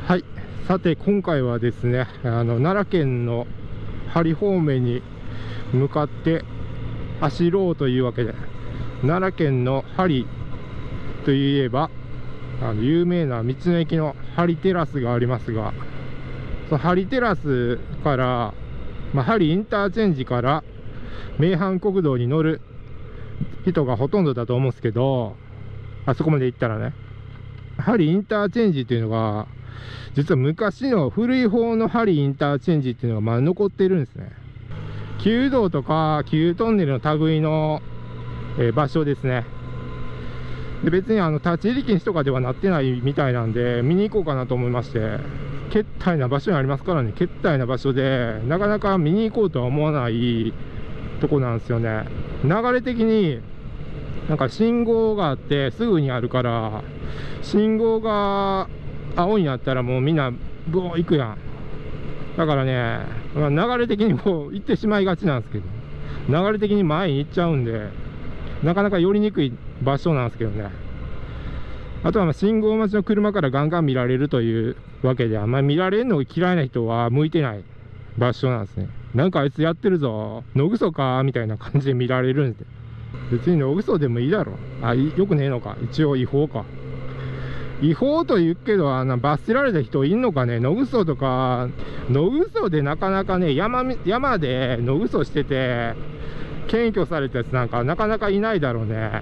はい、さて今回はですね、奈良県の針方面に向かって走ろうというわけで、奈良県の針といえば有名な道の駅の針テラスがありますが、その針テラスから、針インターチェンジから名阪国道に乗る人がほとんどだと思うんですけど、あそこまで行ったらね、針インターチェンジっていうのが実は昔の古い方の針インターチェンジっていうのがまだ残ってるんですね。旧道とか旧トンネルの類の、場所ですね。で、別に立ち入り禁止とかではなってないみたいなんで、見に行こうかなと思いまして、けったいな場所にありますからね。けったいな場所でなかなか見に行こうとは思わないとこなんですよね。流れ的になんか信号があってすぐにあるから、信号が青になったらもうみんなブオー行くやん。だからね、流れ的にもう行ってしまいがちなんですけど、流れ的に前に行っちゃうんで、なかなか寄りにくい場所なんですけどね。あとは信号待ちの車からガンガン見られるというわけで、あんまり見られるのが嫌いな人は向いてない場所なんですね。なんかあいつやってるぞ、野ぐそかみたいな感じで見られるんで、別に野ぐそでもいいだろ。よくねえのか。一応違法か。違法と言うけど、罰せられた人いんのかね。野ぐそとか、野ぐそでなかなかね、山で野ぐそしてて検挙されたやつなんかなかなかいないだろうね。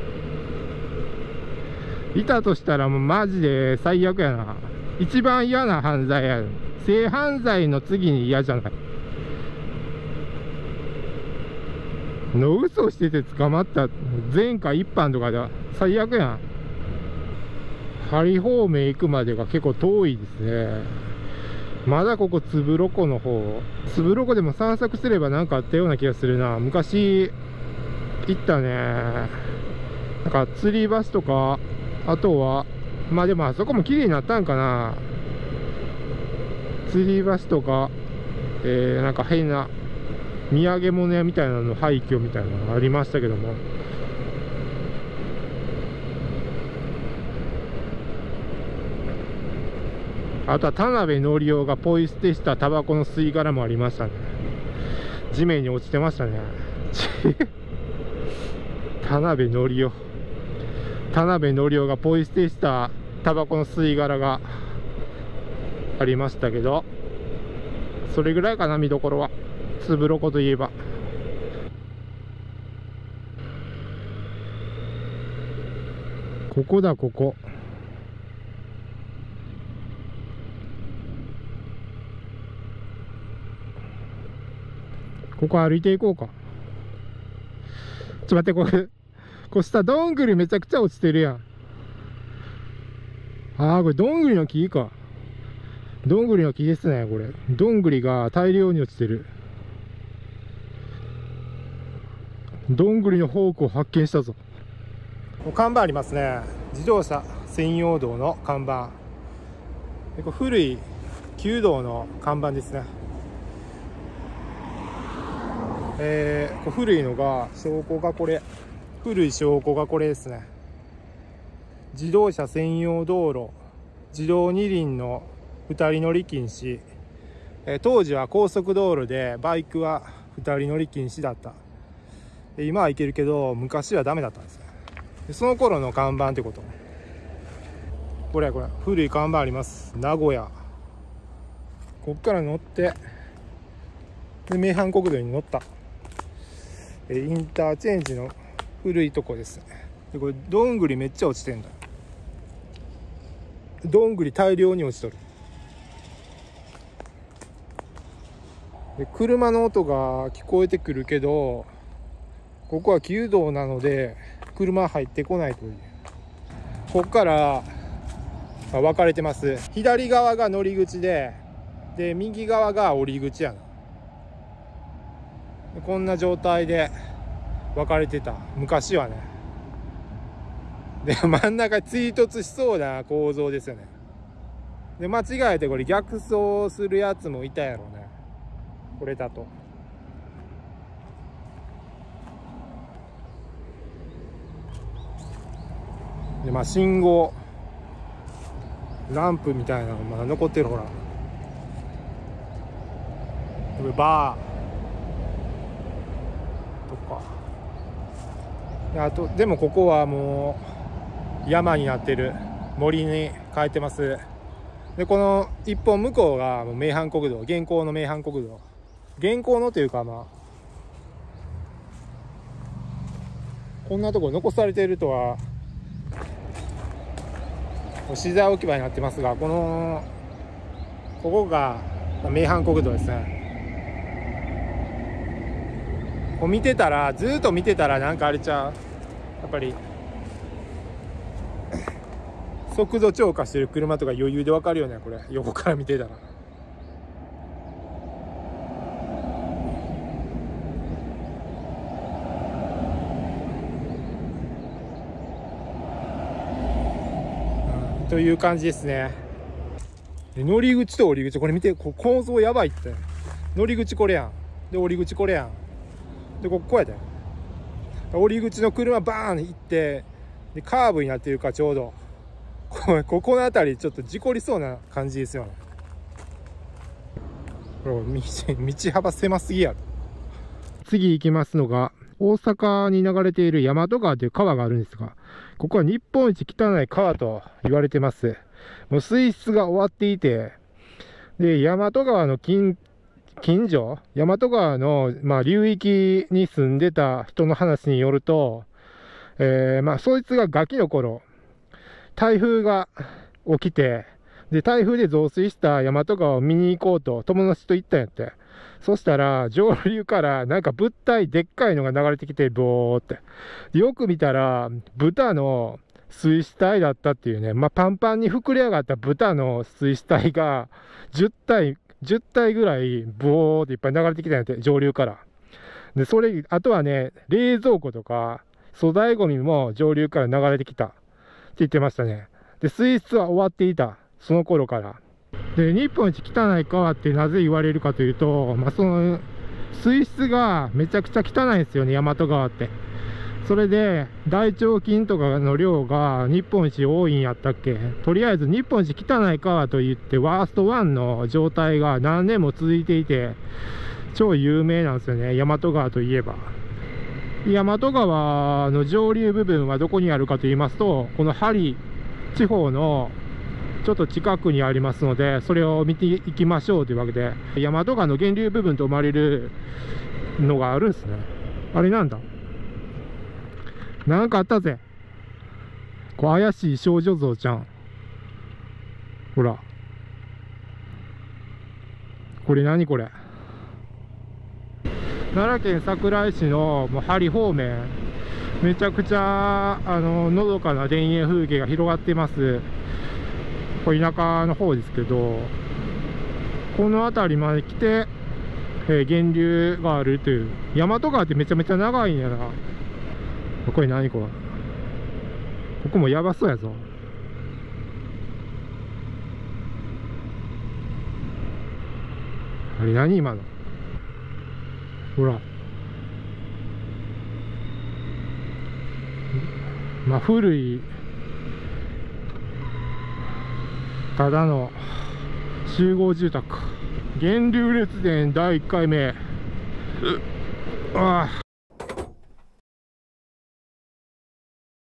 いたとしたらもうマジで最悪やな。一番嫌な犯罪や。性犯罪の次に嫌じゃない。野ぐそしてて捕まった前科一犯とかでは最悪やん。針方面行くまでが結構遠いですね。まだここつぶろこの方、つぶろこでも散策すればなんかあったような気がするな。昔行ったね。なんか吊り橋とか、あとはでもあそこも綺麗になったんかな。吊り橋とか、なんか変な土産物屋みたいなの廃墟みたいなのがありましたけども、あとは田辺則夫がポイ捨てしたタバコの吸い殻もありましたね。地面に落ちてましたね。田辺則夫がポイ捨てしたタバコの吸い殻がありましたけど、それぐらいかな、見どころは。つぶろこといえば。ここだ、ここ。ここ歩いていこうか。ちょっと待って、これ下どんぐりめちゃくちゃ落ちてるやん。これどんぐりの木か。どんぐりの木ですね、これ。どんぐりが大量に落ちてる。どんぐりのフォークを発見したぞ。看板ありますね。自動車専用道の看板。これ古い旧道の看板ですね。古いのが証拠がこれ。古い証拠がこれですね。自動車専用道路、自動二輪の2人乗り禁止。当時は高速道路でバイクは2人乗り禁止だった。今は行けるけど昔はダメだったんですね。その頃の看板ってこと。これ古い看板あります。名古屋。こっから乗ってで名阪国道に乗った。インターチェンジの古いとこですね。でこれどんぐりめっちゃ落ちてんだ。どんぐり大量に落ちとる。で車の音が聞こえてくるけど、ここは旧道なので車入ってこないという。こっから分かれてます。左側が乗り口で右側が降り口やな。こんな状態で分かれてた昔はね。で真ん中追突しそうな構造ですよね。で間違えてこれ逆走するやつもいたやろね、これだと。で信号ランプみたいなのまだ残ってる。ほら、これバーとか。あとでもここはもう山になってる、森に変えてます。でこの一本向こうがもう名阪国道、現行の名阪国道、現行のというか、まあこんなところ残されているとは、資材置き場になってますが、ここが名阪国道ですね。こう見てたら、ずっと見てたらなんかあれちゃう、やっぱり速度超過してる車とか余裕でわかるよね、これ横から見てたら。という感じですね。乗り口と降り口、これ見て、構造やばいって。乗り口これやん。で、降り口これやん。で、こやで。降り口の車バーン行って、で、カーブになってるか、ちょうど。ここの辺り、ちょっと事故りそうな感じですよね。これ、道幅狭すぎやろ。次行きますのが、大阪に流れている大和川という川があるんですが、ここは日本一汚い川と言われてます。もう水質が終わっていて、で、大和川の近所、大和川の、流域に住んでた人の話によると、そいつがガキの頃、台風が起きて、で、台風で増水した大和川を見に行こうと友達と行ったんやって。そしたら、上流からなんか物体でっかいのが流れてきて、ボーって。よく見たら、豚の水死体だったっていうね、パンパンに膨れ上がった豚の水死体が10体ぐらい、ボーっていっぱい流れてきたんやって、上流から。で、あとはね、冷蔵庫とか、粗大ゴミも上流から流れてきたって言ってましたね。で、水質は終わっていた。その頃から。で、日本一汚い川ってなぜ言われるかというと、その水質がめちゃくちゃ汚いんですよね、大和川って。それで、大腸菌とかの量が日本一多いんやったっけ。とりあえず日本一汚い川といって、ワースト1の状態が何年も続いていて、超有名なんですよね、大和川といえば。大和川の上流部分はどこにあるかと言いますと、この針地方のちょっと近くにありますので、それを見ていきましょうというわけで、大和川の源流部分と思われるのがあるんですね。あれなんだ、なんかあったぜ。怪しい少女像ちゃん。ほら。これ何これ。奈良県桜井市の針方面。めちゃくちゃ、のどかな田園風景が広がっています。これ田舎の方ですけど、この辺りまで来て、源流があるという。大和川ってめちゃめちゃ長いんやな。これ何これ。ここもやばそうやぞ。あれ何今の。ほら。古いただの集合住宅。源流列伝第1回目。